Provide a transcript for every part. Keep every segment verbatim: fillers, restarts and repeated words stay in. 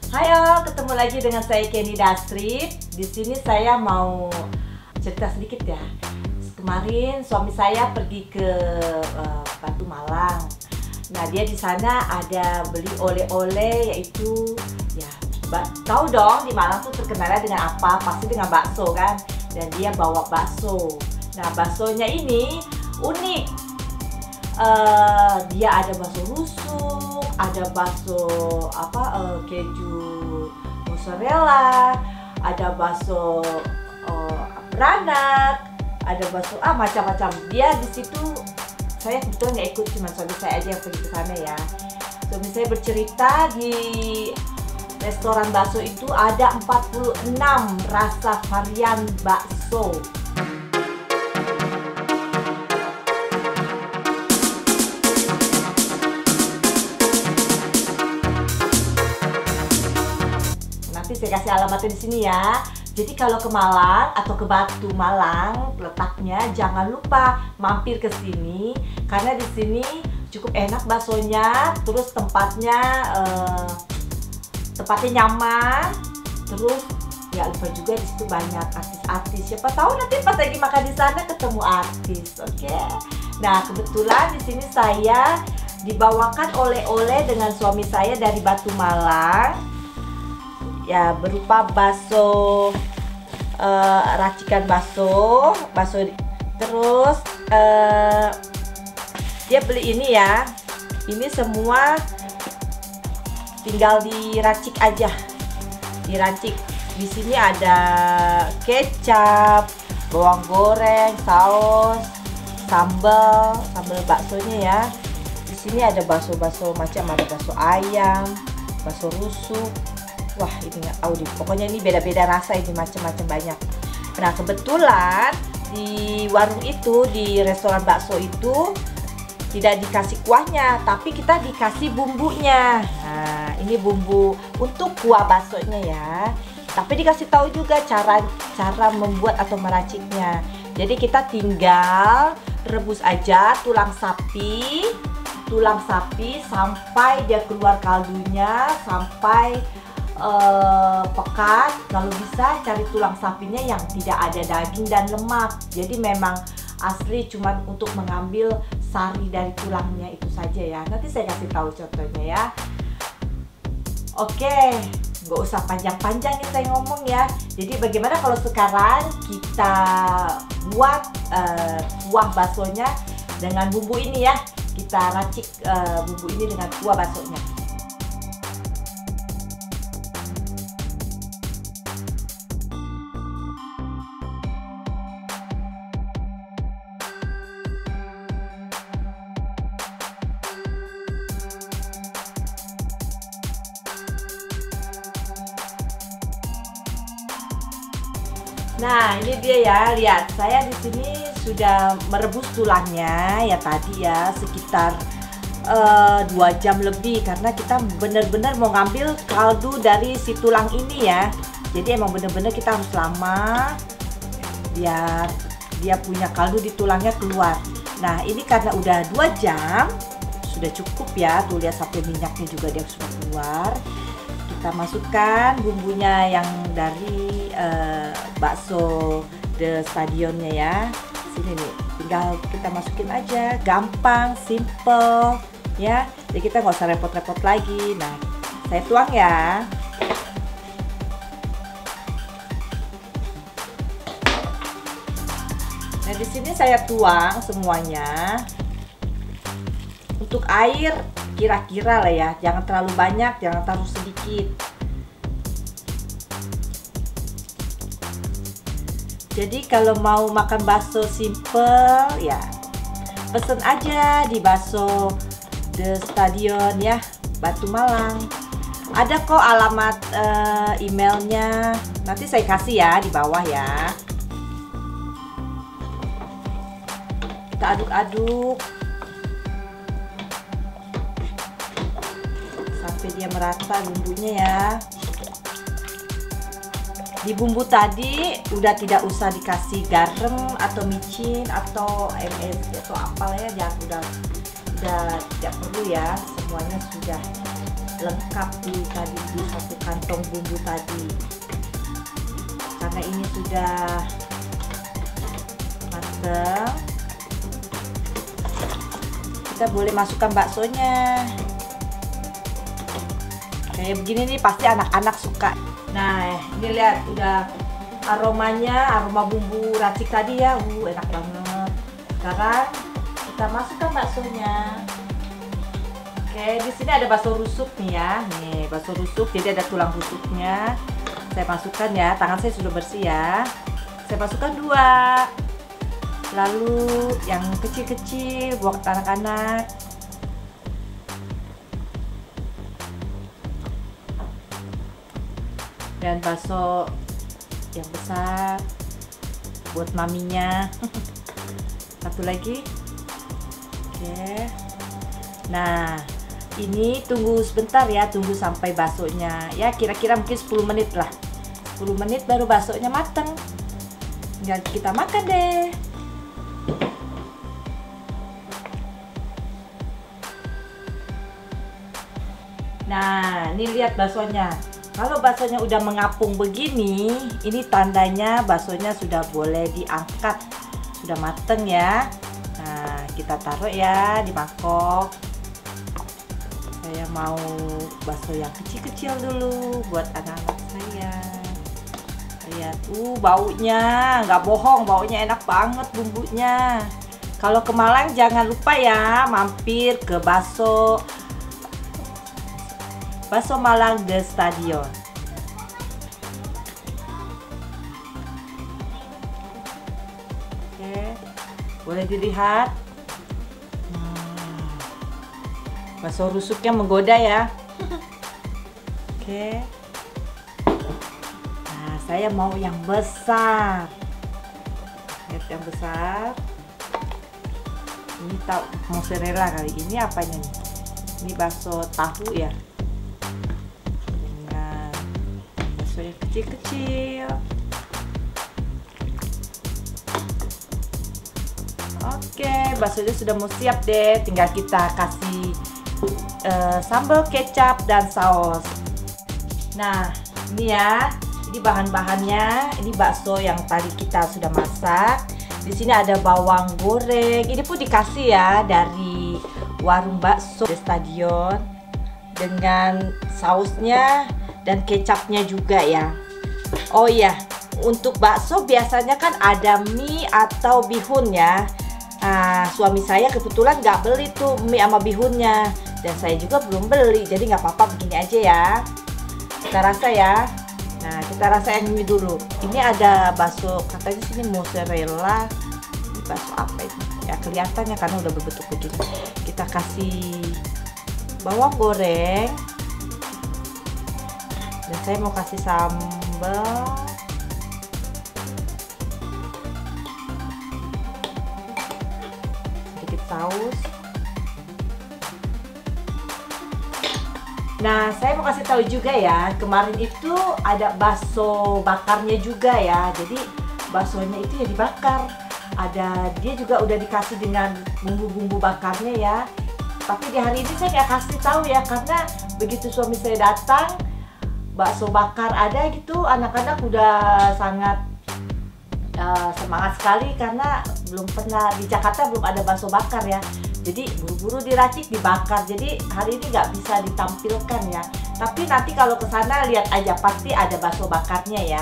Hayo, ketemu lagi dengan saya Kenny Dastrid. Di sini saya mau cerita sedikit ya. Kemarin suami saya pergi ke uh, Batu Malang. Nah, dia di sana ada beli oleh-oleh, yaitu ya tahu dong di Malang tuh terkenalnya dengan apa? Pasti dengan bakso kan. Dan dia bawa bakso. Nah, baksonya ini unik. Uh, dia ada bakso rusuk, ada bakso apa uh, keju mozzarella, ada bakso uh, beranak, ada bakso ah macam-macam. Dia di situ, saya kebetulan nggak ikut, cuma suami saya aja yang pergi ke sana ya. Suami saya bercerita di restoran bakso itu ada empat puluh enam rasa varian bakso. Nanti saya kasih alamatnya di sini ya. Jadi kalau ke Malang atau ke Batu Malang letaknya, jangan lupa mampir ke sini karena di sini cukup enak baksonya, terus tempatnya eh, tempatnya nyaman, terus ya lupa juga di situ banyak artis-artis. Siapa tahu nanti pas lagi makan di sana ketemu artis, oke? Okay? Nah, kebetulan di sini saya dibawakan oleh-oleh dengan suami saya dari Batu Malang. Ya, berupa bakso, uh, racikan bakso, bakso terus uh, dia beli ini ya. Ini semua tinggal diracik aja, diracik. Di sini ada kecap, bawang goreng, saus, sambal, sambal baksonya ya. Di sini ada bakso-bakso macam, ada bakso ayam, bakso rusuk. Wah, ini nggak tahu deh. Pokoknya ini beda-beda rasa, ini macam-macam banyak. Nah, kebetulan di warung itu, di restoran bakso itu tidak dikasih kuahnya, tapi kita dikasih bumbunya. Nah, ini bumbu untuk kuah baksonya ya. Tapi dikasih tahu juga cara cara membuat atau meraciknya. Jadi kita tinggal rebus aja tulang sapi, tulang sapi sampai dia keluar kaldunya, sampai Uh, pekat. Kalau bisa cari tulang sapinya yang tidak ada daging dan lemak. Jadi memang asli cuman untuk mengambil sari dari tulangnya itu saja ya. Nanti saya kasih tahu contohnya ya. Oke, nggak usah panjang-panjang nih saya ngomong ya. Jadi bagaimana kalau sekarang kita buat uh, kuah baksonya dengan bumbu ini ya. Kita racik uh, bumbu ini dengan kuah baksonya. Nah, ini dia ya, lihat saya di sini sudah merebus tulangnya ya tadi ya, sekitar uh, dua jam lebih karena kita benar-benar mau ngambil kaldu dari si tulang ini ya. Jadi emang benar-benar kita harus lama biar dia punya kaldu di tulangnya keluar. Nah, ini karena udah dua jam sudah cukup ya, tuh lihat sampai minyaknya juga dia sudah keluar. Kita masukkan bumbunya yang dari uh, bakso The Stadionnya ya. Sini nih, tinggal kita masukin aja, gampang, simple ya. Jadi kita nggak usah repot-repot lagi. Nah, saya tuang ya. Nah, di sini saya tuang semuanya. Untuk air kira-kira lah ya, jangan terlalu banyak, jangan terlalu sedikit. Jadi kalau mau makan bakso simple ya, pesen aja di bakso The Stadion ya, Batu Malang. Ada kok alamat uh, emailnya, nanti saya kasih ya di bawah ya. Kita aduk-aduk sampai dia merata bumbunya ya. Di bumbu tadi udah tidak usah dikasih garam atau micin atau M S G atau apalah ya, jangan, udah udah tidak perlu ya, semuanya sudah lengkap di tadi disatukan potong bumbu tadi. Karena ini sudah matang, kita boleh masukkan baksonya. Kayak begini nih pasti anak-anak suka. Nah, ini lihat udah aromanya, aroma bumbu racik tadi ya, uh enak banget. Sekarang kita masukkan baksonya. Oke, di sini ada bakso rusuk nih ya, nih bakso rusuk, jadi ada tulang rusuknya. Saya masukkan ya, tangan saya sudah bersih ya. Saya masukkan dua. Lalu yang kecil-kecil buat anak-anak. Dan bakso yang besar buat maminya. Satu lagi. Oke. Nah, ini tunggu sebentar ya, tunggu sampai baksonya ya kira-kira mungkin sepuluh menit lah. sepuluh menit baru baksonya matang. Tinggal kita makan deh. Nah, ini lihat baksonya. Kalau baksonya udah mengapung begini, ini tandanya baksonya sudah boleh diangkat, sudah mateng ya. Nah, kita taruh ya di mangkok. Saya mau bakso yang kecil-kecil dulu buat anak-anak saya. Lihat, uh baunya, nggak bohong, baunya enak banget bumbunya. Kalau ke Malang jangan lupa ya mampir ke bakso Bakso Malang The Stadion. Oke, boleh dilihat. Hmm. Bakso rusuknya menggoda ya. Oke. Nah, saya mau yang besar. Lihat yang besar. Ini tahu mozzarella kali ini apanya nih? Ini bakso tahu ya. Yang kecil-kecil. Oke, baksonya sudah mau siap deh. Tinggal kita kasih uh, sambal, kecap, dan saus. Nah, ini ya. Ini bahan-bahannya. Ini bakso yang tadi kita sudah masak. Di sini ada bawang goreng. Ini pun dikasih ya dari warung bakso The Stadion dengan sausnya dan kecapnya juga ya. Oh iya, untuk bakso biasanya kan ada mie atau bihun ya. Nah, suami saya kebetulan nggak beli tuh mie sama bihunnya, dan saya juga belum beli, jadi nggak apa-apa begini aja ya. Kita rasa ya. Nah, kita rasa yang mie dulu. Ini ada bakso, katanya sini mozzarella. Ini bakso apa itu? Ya kelihatannya karena udah berbentuk begini. Kita kasih bawang goreng. Dan saya mau kasih sambal. Sedikit saus. Nah, saya mau kasih tahu juga ya, kemarin itu ada bakso bakarnya juga ya. Jadi baksonya itu ya dibakar. Ada, dia juga udah dikasih dengan bumbu-bumbu bakarnya ya. Tapi di hari ini saya nggak kasih tahu ya, karena begitu suami saya datang, bakso bakar ada gitu, anak-anak udah sangat uh, semangat sekali karena belum pernah di Jakarta, belum ada bakso bakar ya. Jadi buru-buru diracik, dibakar. Jadi hari ini nggak bisa ditampilkan ya. Tapi nanti kalau ke sana lihat aja, pasti ada bakso bakarnya ya.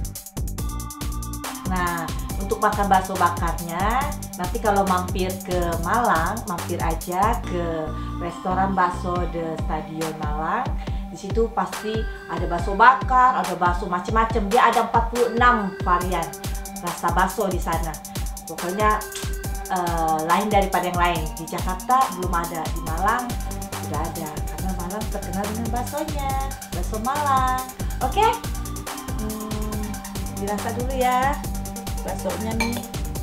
Nah, untuk makan bakso bakarnya, nanti kalau mampir ke Malang, mampir aja ke restoran bakso The Stadion Malang. Di situ pasti ada bakso bakar, ada bakso macem-macem. Dia ada empat puluh enam varian rasa bakso di sana. Pokoknya uh, lain daripada yang lain. Di Jakarta belum ada, di Malang sudah ada. Karena Malang terkenal dengan baksonya, bakso Malang. Oke? Okay? Hmm, dirasa dulu ya baksonya nih.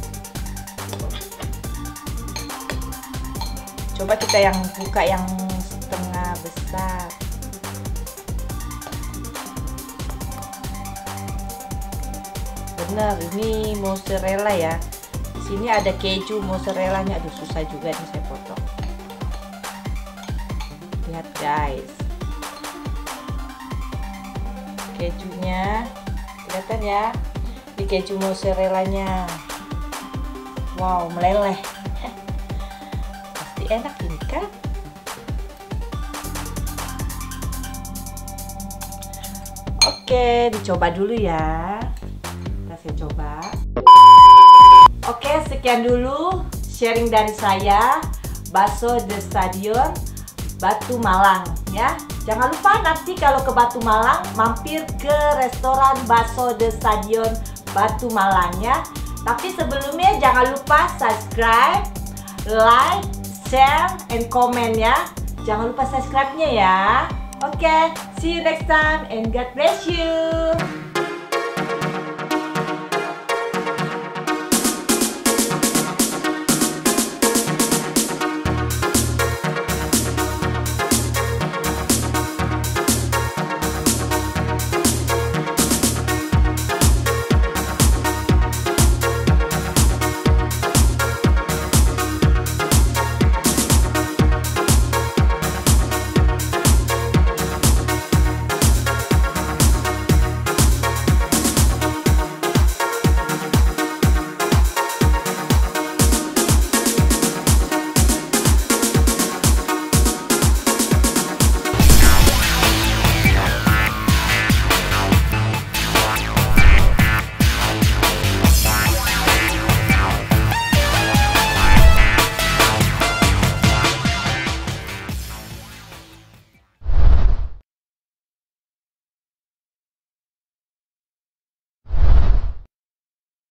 Coba kita yang buka yang setengah besar. Bener, ini mozzarella ya. Di sini ada keju mozzarellanya. Aduh, susah juga nih saya potong. Lihat guys. kejunya. Kelihatan ya, di keju mozzarellanya. Wow, meleleh. Pasti enak ini kan? Oke, dicoba dulu ya. Kita saya coba. Oke, sekian dulu sharing dari saya. Bakso The Stadion Batu Malang ya. Jangan lupa nanti kalau ke Batu Malang mampir ke restoran Bakso The Stadion Batu Malang ya. Tapi sebelumnya jangan lupa subscribe, like, share, and comment ya. Jangan lupa subscribe-nya ya. Oke, see you next time and God bless you.